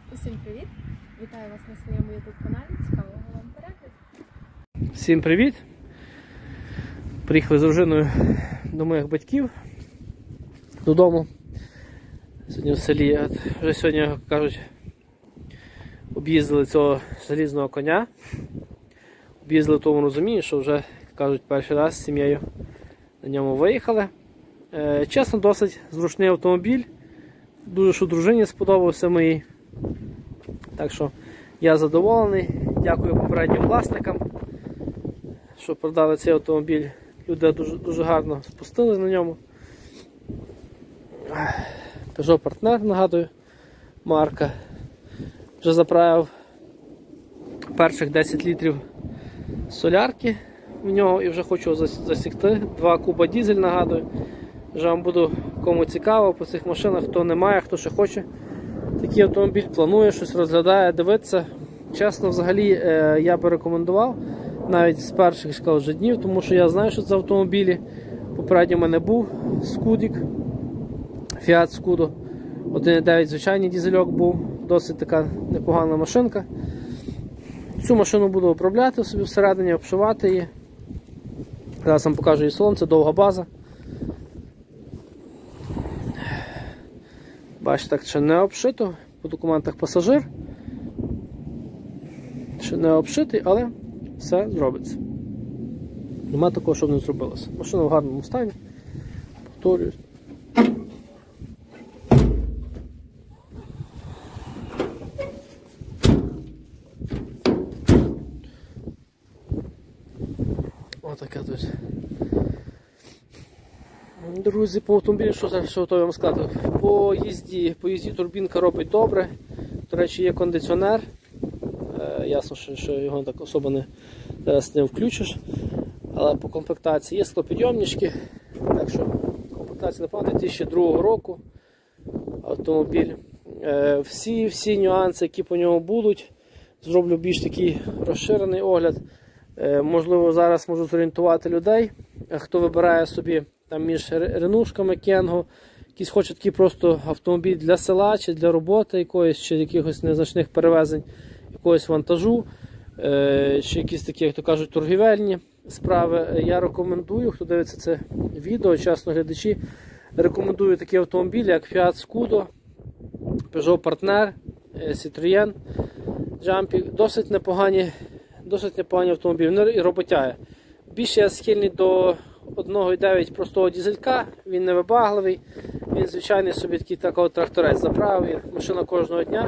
Усім привіт! Вітаю вас на своєму YouTube каналі. Цікавого вам перегляду. Всім привіт! Приїхали з дружиною до моїх батьків додому. Сьогодні в селі. Вже сьогодні, як кажуть, об'їздили цього залізного коня. Об'їздили в тому розумінні, що вже, як кажуть, перший раз з сім'єю на ньому виїхали. Чесно, досить зручний автомобіль. Дуже що дружині сподобався моїй. Так що я задоволений. Дякую попереднім власникам, що продали цей автомобіль. Люди дуже гарно спустили на ньому. Peugeot Partner, нагадую, марка. Вже заправив перших 10 літрів солярки в нього і вже хочу засікти. 2 куба дизель, нагадую. Вже вам буду, кому цікаво по цих машинах, хто не має, хто ще хоче. Такий автомобіль планує, щось розглядає, дивиться. Чесно, взагалі, я би рекомендував, навіть з перших вже днів, тому що я знаю, що це автомобілі. Попередньо в мене був Скудік, Fiat Scudo. 1.9 звичайний дизельок був, досить така непогана машинка. Цю машину буду обробляти собі всередині, обшивати її. Зараз вам покажу її салон, це довга база. Бачите, так ще не обшито, по документах пасажир. Ще не обшитий, але все зробиться. Нема такого, щоб не зробилося. Машина в гарному стані. Повторюю. Отаке тут. Друзі, по автомобілю, що готовий вам сказати? По їзді турбінка робить добре. До речі, є кондиціонер. Ясно, що його так особо не включиш. Але по комплектації є склопідйомнички. Так що комплектація непогана, 2002 року автомобіль. Всі нюанси, які по ньому будуть, зроблю більш такий розширений огляд. Можливо, зараз можу зорієнтувати людей, хто вибирає собі там між ренушками, Кенго, якийсь хоче такий просто автомобіль для села, чи для роботи якоїсь, чи якихось незначних перевезень якогось вантажу, чи якісь такі, як то кажуть, торгівельні справи. Я рекомендую, хто дивиться це відео, чесно глядачі, рекомендую такі автомобілі, як Fiat Scudo, Peugeot Partner, Citroën, Jumpy. Досить непогані автомобілі, і роботяги. Більше я схильний до 1.9 простого дизелька, він не вибагливий, він звичайний собі такий тракторець заправив, машина кожного дня.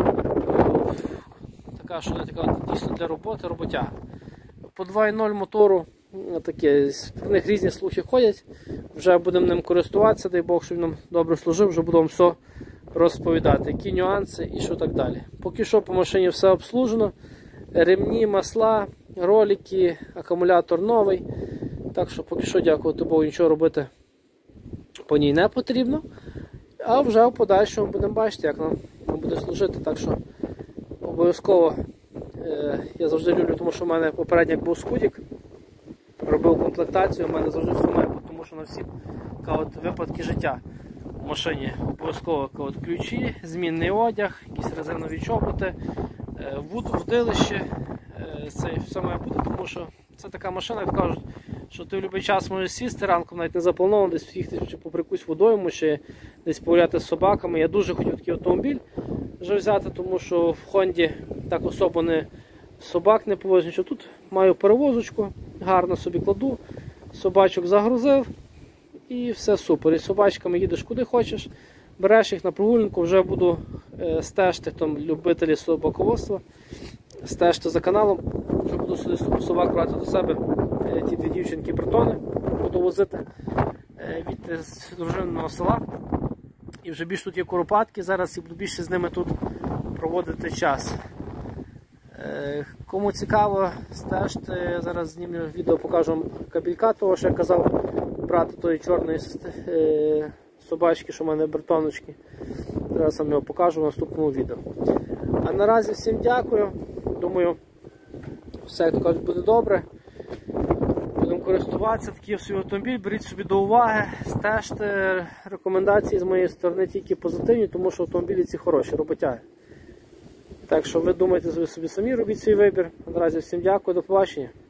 Така, що не така дійсно для роботи, роботяга. По 2.0 мотору, таке, про них різні слухи ходять, вже будемо ним користуватися, дай Бог, щоб він нам добре служив, вже буду вам все розповідати, які нюанси і що так далі. Поки що по машині все обслужено, ремні, масла, ролики, акумулятор новий. Так що поки що, дякувати Богу, нічого робити по ній не потрібно. А вже в подальшому будемо бачити, як нам буде служити. Так що обов'язково я завжди люблю, тому що в мене попередній був Скудік, робив комплектацію, в мене завжди все має бути, тому що на всі випадки життя в машині обов'язково ключі, змінний одяг, якісь резинові чоботи, вудилище. Це все має бути, тому що це така машина, як кажуть, що ти в будь-який час можеш сісти ранком, навіть не заплановано, десь їхати чи попри якусь водойму, чи десь погуляти з собаками. Я дуже хотів такий автомобіль вже взяти, тому що в Хонді так особо собак не повозить. Що тут маю перевозочку, гарно собі кладу, собачок загрузив і все супер. І з собачками їдеш куди хочеш, береш їх на прогулянку, вже буду стежити там любителі собаководства. Стежте за каналом, вже буду собак брати до себе, ті дві дівчинки братони буду возити від дружинного села. І вже більш тут є куропатки, зараз і буду більше з ними тут проводити час. Кому цікаво, стежте, зараз знімлю відео, покажу вам кабелька того, що я казав, брати тої чорної собачки, що в мене братоночки. Зараз вам його покажу в наступному відео. А наразі всім дякую. Думаю, все, як то кажуть, буде добре. Будемо користуватися, такий свій автомобіль, беріть собі до уваги, стежте. Рекомендації з моєї сторони тільки позитивні, тому що автомобілі ці хороші, роботяги. Так що ви думаєте, ви собі самі робіть свій вибір. Наразі всім дякую, до побачення.